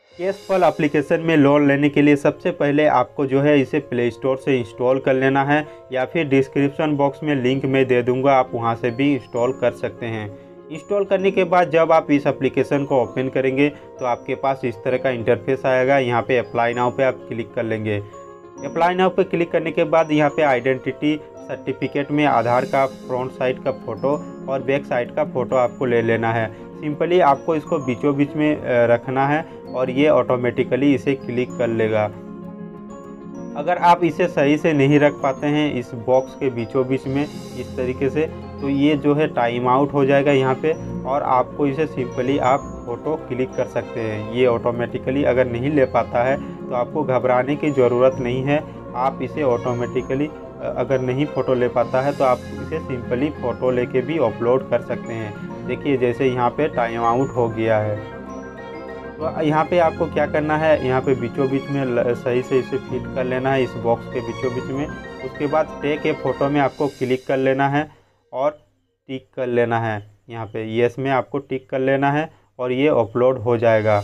कैशफल application में loan लेने के लिए सबसे पहले आपको जो है इसे प्ले स्टोर से इंस्टॉल कर लेना है, या फिर डिस्क्रिप्शन बॉक्स में लिंक मैं दे दूंगा, आप वहां से भी इंस्टॉल कर सकते हैं। इंस्टॉल करने के बाद जब आप इस एप्लीकेशन को ओपन करेंगे तो आपके पास इस तरह का इंटरफेस आएगा। यहाँ पे अप्लाई नाउ पे आप क्लिक कर लेंगे। अप्लाई नाउ पे क्लिक करने के बाद यहाँ पे आइडेंटिटी सर्टिफिकेट में आधार का फ्रंट साइड का फ़ोटो और बैक साइड का फ़ोटो आपको ले लेना है। सिंपली आपको इसको बीचों बीच में रखना है और ये ऑटोमेटिकली इसे क्लिक कर लेगा। अगर आप इसे सही से नहीं रख पाते हैं इस बॉक्स के बीचों बीच में इस तरीके से, तो ये जो है टाइम आउट हो जाएगा यहाँ पे, और आपको इसे सिंपली आप फ़ोटो क्लिक कर सकते हैं। ये ऑटोमेटिकली अगर नहीं ले पाता है तो आपको घबराने की ज़रूरत नहीं है। आप इसे ऑटोमेटिकली अगर नहीं फ़ोटो ले पाता है तो आप इसे सिंपली फ़ोटो लेके भी अपलोड कर सकते हैं। देखिए जैसे यहाँ पे टाइम आउट हो गया है। तो यहाँ पे आपको क्या करना है, यहाँ पे बीचों बीच में सही से इसे फिट कर लेना है इस बॉक्स के बीचों बीच में। उसके बाद टेक ए फ़ोटो में आपको क्लिक कर लेना है और टिक कर लेना है। यहाँ पे येस में आपको टिक कर लेना है और ये अपलोड हो जाएगा।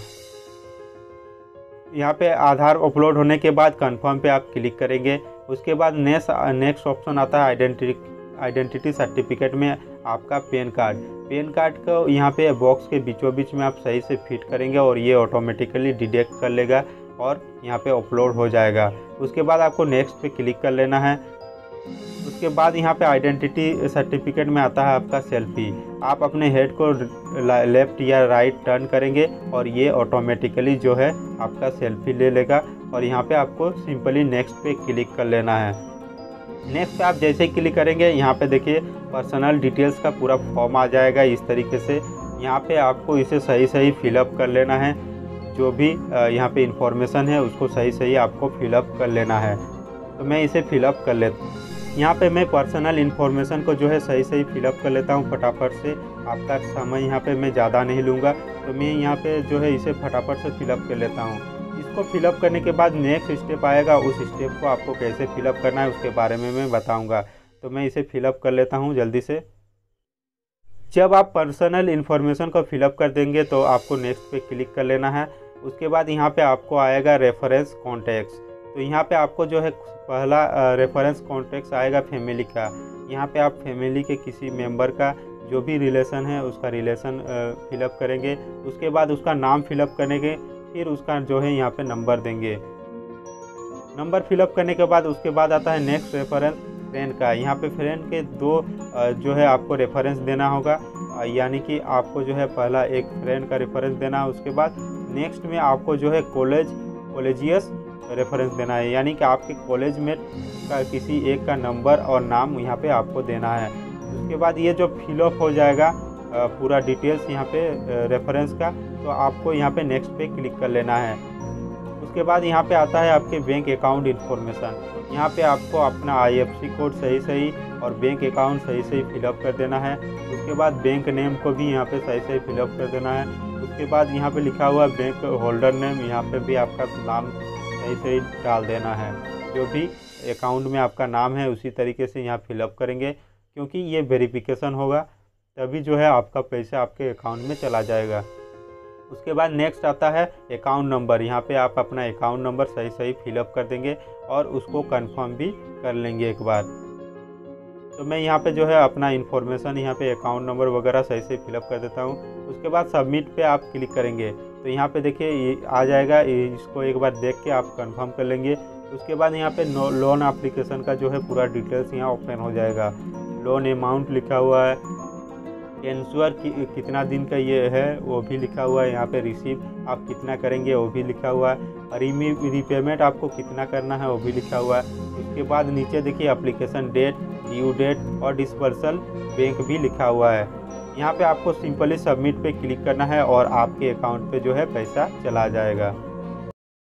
यहाँ पे आधार अपलोड होने के बाद कंफर्म पे आप क्लिक करेंगे। उसके बाद नेक्स्ट ऑप्शन आता है आइडेंटिटी सर्टिफिकेट में आपका पैन कार्ड को यहाँ पे बॉक्स के बीचों बीच में आप सही से फिट करेंगे और ये ऑटोमेटिकली डिटेक्ट कर लेगा और यहाँ पे अपलोड हो जाएगा। उसके बाद आपको नेक्स्ट पे क्लिक कर लेना है। उसके बाद यहाँ पे आइडेंटिटी सर्टिफिकेट में आता है आपका सेल्फी। आप अपने हेड को लेफ़्ट या राइट टर्न करेंगे और ये ऑटोमेटिकली जो है आपका सेल्फी ले लेगा, और यहाँ पे आपको सिंपली नेक्स्ट पे क्लिक कर लेना है। नेक्स्ट पे आप जैसे ही क्लिक करेंगे यहाँ पे देखिए पर्सनल डिटेल्स का पूरा फॉर्म आ जाएगा इस तरीके से। यहाँ पे आपको इसे सही फिलअप कर लेना है। जो भी यहाँ पे इंफॉर्मेशन है उसको सही आपको फिलअप कर लेना है। तो मैं इसे फिलअप कर लेता हूँ। यहाँ पे मैं पर्सनल इन्फॉर्मेशन को जो है सही फिलअप कर लेता हूँ फटाफट से। आपका समय यहाँ पे मैं ज़्यादा नहीं लूँगा, तो मैं यहाँ पे जो है इसे फटाफट से फिलअप कर लेता हूँ। इसको फिलअप करने के बाद नेक्स्ट स्टेप आएगा, उस स्टेप को आपको कैसे फिलअप करना है उसके बारे में मैं बताऊँगा। तो मैं इसे फिलअप कर लेता हूँ जल्दी से। जब आप पर्सनल इन्फॉर्मेशन को फिलअप कर देंगे तो आपको नेक्स्ट पे क्लिक कर लेना है। उसके बाद यहाँ पे आपको आएगा रेफरेंस कॉन्टैक्ट्स। तो यहाँ पे आपको जो है पहला रेफरेंस कॉन्टैक्ट्स आएगा फैमिली का। यहाँ पे आप फैमिली के किसी मेंबर का जो भी रिलेशन है उसका रिलेशन फिलअप करेंगे। उसके बाद उसका नाम फिलअप करेंगे, फिर उसका जो है यहाँ पे नंबर देंगे। नंबर फिलअप करने के बाद उसके बाद आता है नेक्स्ट रेफरेंस फ्रेंड का। यहाँ पे फ्रेंड के दो जो है आपको रेफरेंस देना होगा, यानी कि आपको जो है पहला एक फ्रेंड का रेफरेंस देना है। उसके बाद नेक्स्ट में आपको जो है कॉलेजियस रेफरेंस देना है, यानी कि आपके कॉलेज में का किसी एक का नंबर और नाम यहाँ पे आपको देना है। उसके बाद ये जो फिलअप हो जाएगा पूरा डिटेल्स यहाँ पे रेफरेंस का, तो आपको यहाँ पे नेक्स्ट पे क्लिक कर लेना है। उसके बाद यहाँ पे आता है आपके बैंक अकाउंट इन्फॉर्मेशन। यहाँ पे आपको अपना IFSC कोड सही और बैंक अकाउंट सही फिलअप कर देना है। उसके बाद बैंक नेम को भी यहाँ पे सही फिलअप कर देना है। उसके बाद यहाँ पे लिखा हुआ बैंक होल्डर नेम, यहाँ पे भी आपका नाम सही डाल देना है। जो भी अकाउंट में आपका नाम है उसी तरीके से यहाँ फिलअप करेंगे, क्योंकि ये वेरिफिकेशन होगा तभी जो है आपका पैसा आपके अकाउंट में चला जाएगा। उसके बाद नेक्स्ट आता है अकाउंट नंबर। यहाँ पे आप अपना अकाउंट नंबर सही फिलअप कर देंगे और उसको कंफर्म भी कर लेंगे एक बार। तो मैं यहाँ पे जो है अपना इन्फॉर्मेशन यहाँ पे अकाउंट नंबर वगैरह सही फिलअप कर देता हूँ। उसके बाद सबमिट पे आप क्लिक करेंगे तो यहाँ पे देखिए ये आ जाएगा। इसको एक बार देख के आप कंफर्म कर लेंगे। उसके बाद यहाँ पे लोन एप्लीकेशन का जो है पूरा डिटेल्स यहाँ ओपन हो जाएगा। लोन अमाउंट लिखा हुआ है, टेंश्योर कितना दिन का ये है वो भी लिखा हुआ है। यहाँ पे रिसीव आप कितना करेंगे वो भी लिखा हुआ है। रीपेमेंट आपको कितना करना है वो भी लिखा हुआ है। उसके बाद नीचे देखिए एप्लीकेशन डेट, ड्यू डेट और डिस्पर्सल बैंक भी लिखा हुआ है। यहाँ पे आपको सिंपली सबमिट पे क्लिक करना है और आपके अकाउंट पे जो है पैसा चला जाएगा।